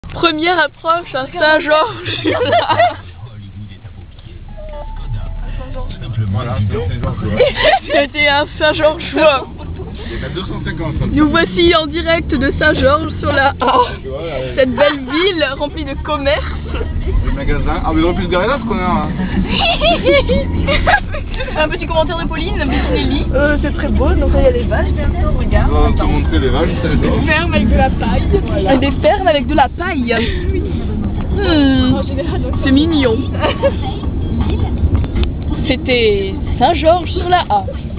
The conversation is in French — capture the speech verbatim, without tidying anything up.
Première approche à Saint-Georges. Voilà, c'est Saint-Georges. C'était un Saint-Georgeois. Il y en a deux cent cinquante. Nous voici en direct de Saint-Georges sur la A. Cette belle ville remplie de commerce. Le magasin. Ah, mais il aurait pu se garer là, ce connard. Hein. Un petit commentaire de Pauline, Bettinelli. Euh, c'est très beau, donc il y a les vaches, bien sûr, regarde. On va te montrer les vaches, c'est Des fermes avec de la paille. Voilà. Des fermes avec de la paille. Hmm, c'est mignon. C'était Saint-Georges sur la A.